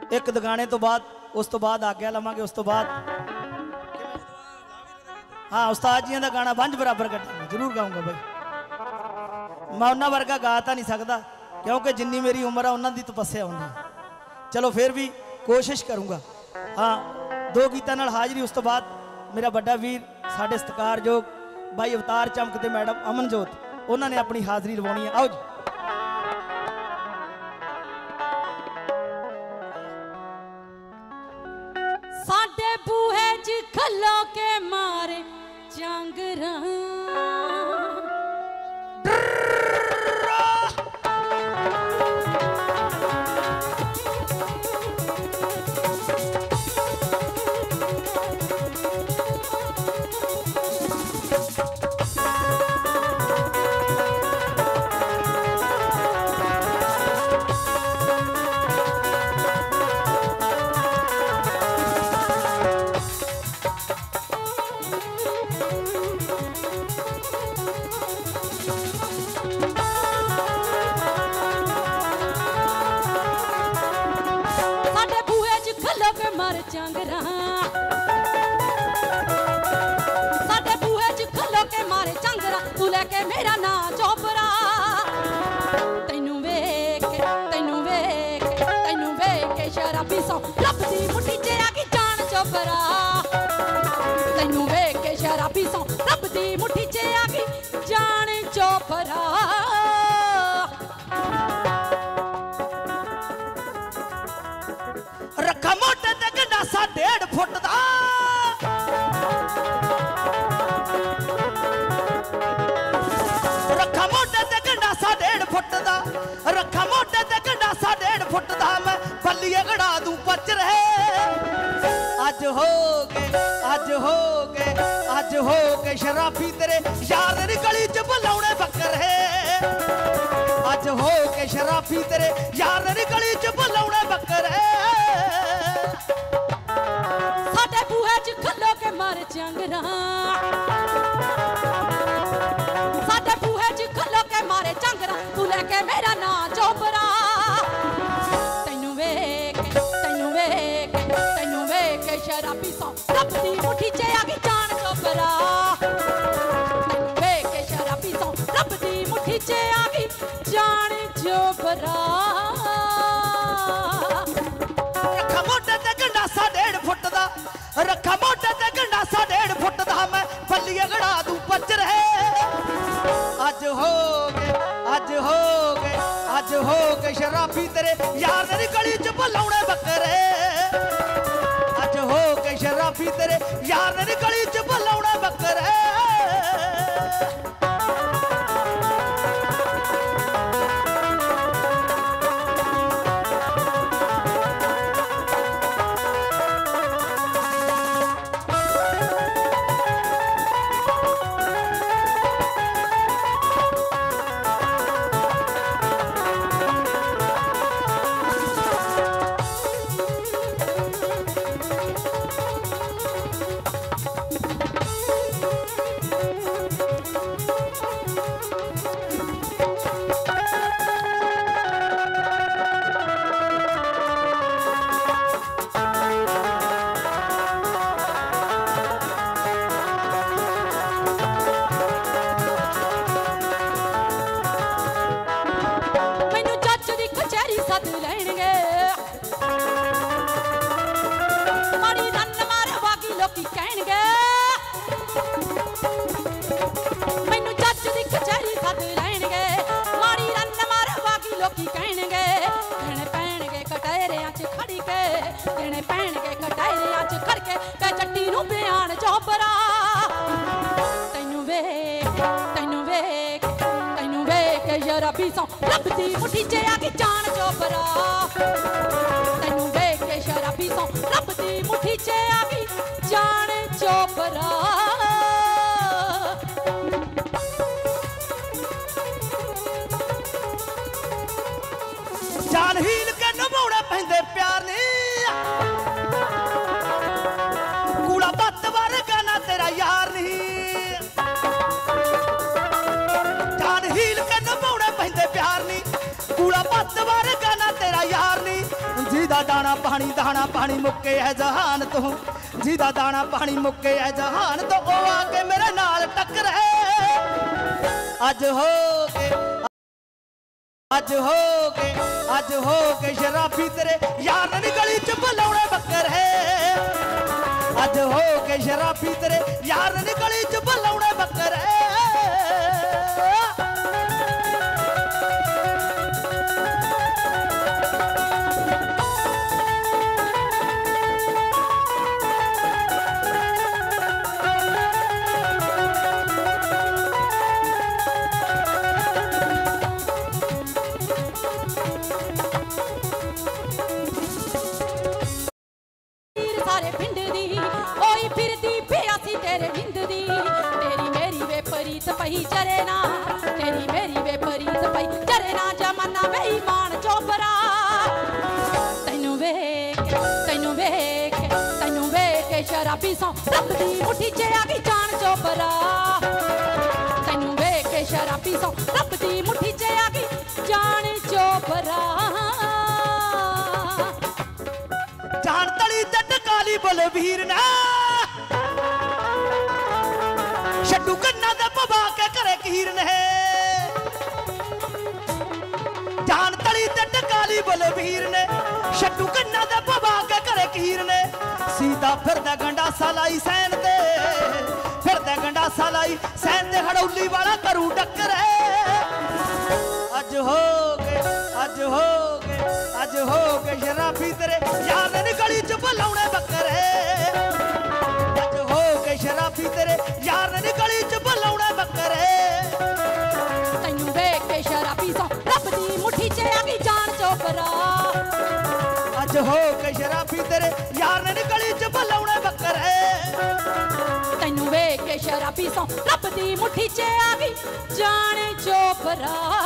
एक दगाने तो बाद उस तो बाद आग्या लवांगे उस तो बाद हाँ उस्ताद जी का गाना बंज बराबर कटांगे जरूर गाऊंगा भाई। मैं उन्होंने वर्गा गा तो नहीं सकता क्योंकि जिन्नी मेरी उम्र है उन्होंने तपस्या होनी है। चलो फिर भी कोशिश करूँगा। हाँ 2 गीतों नाल हाजरी उस तो बाद मेरा बड़ा वीर साढ़े सत्कारयोग भाई अवतार चमकते मैडम अमनजोत उन्होंने अपनी हाजरी लवानी है। आओ जी। साडे बूहे च खलो के मारे जांगरा चांगरा साडे बूहे च खलो के मारे चांगरा तू लेके मेरा ना चोपरा तैनू वेख के शराबी सौ लभदी मुट्ठी च आगी जान चोपरा तैनू वेख के शराबी सौ लभदी मुट्ठी च आगी जान चोपरा रखा मोटे ते गंडासा 1.5 फुट दा रखा मोटे ते गंडासा 1.5 फुट दा रखा मोटे ते गंडासा 1.5 फुट दा मैं बल्लिए गड़ा दूं पच रहे अज हो गए शराबी तेरे यार दी गली च बुलाउणे बकर है अज हो के शराबी तेरे यार दी गली च बुलाउणे बकर है साडे बूहे च खलो के मारे चांगरा साडे बूहे च खलो के मारे चांगरा तू लेके मेरा ना चोपरा तैनू वेख के शराबी सौ लभदी मुट्ठी च आगी जान चोपरा तैनू वेख के शराबी सौ लभदी मुट्ठी च आगी जान चोपरा रखा मोटे ते गंडासा 1.5 फुट दा रखा मोटे ते गंडासा 1.5 फुट दा मैं बल्लिए गड़ा दूं पच रहे अज हो गए शराबी तेरे यार दी गली च बुलाउणे बकरे अज हो गए शराबी तेरे यार दी गली च बुलाउणे बकरे शराबी सौ लभदी मुट्ठी च आगी जान चोपरा तैनू वेख के शराबी सौ लभदी मुट्ठी च आगी जान चोपरा जान हील के निभाउणे पैंदे प्यार ने कूड़ा बत्त वर्गा ना तेरा यार नहीं जान हील के निभाउणे पैंदे प्यार नहीं कूड़ा बत्त वर्गा ना तेरा यार नहीं जीदा दाना पानी मुक्के है जहान तो, जिदा दाना पानी मुक्के है जहान तो ओ आके मेरे नाल टक्कर है। अज हो के शराबी तेरे यार नी गली च बुलाउणे बकर है। अज हो के शराबी तेरे यार नी गली च बुलाउणे बकर है। सारे पिंड दी ओई फिरदी पियासी तेरे हिंद दी, तेरी मेरी वे परीत पही चरे ना, तेरी मेरी वे परीत पही चरे ना, जमाना बेईमान चोपरा। तैनू वेख शराबी सौ रब दी मुट्ठी च आ गई जान चोपरा। तैनू वेख शराबी सौ रब दी मुट्ठी च आ गई जान चोपरा। जान तली जट काली बलवीर ने छड्डू कन्ना दे पवा के करे कीर ने। जान तली जट काली बलवीर ने छड्डू कन्ना दे पवा के करे कीर ने। सीधा फिरदा गंडासा लाई सैन दे, फिरदा गंडासा लाई सैन दे हड़ौली वाला करू टक्कर है। अज हो के शराबी तेरे यार नी गली च बुलाउणे बकर है। अज हो के शराबी तेरे यार नी गली च बुलाउणे बकर है। तैनू वेख के शराबी सौ रब दी मुट्ठी च आ गई जान चोपरा। अज हो के शराबी तेरे यार नी गली च बुलाउणे बकर है। तैनू वेख के शराबी सौ रब दी मुट्ठी च आ गई जान चोपरा।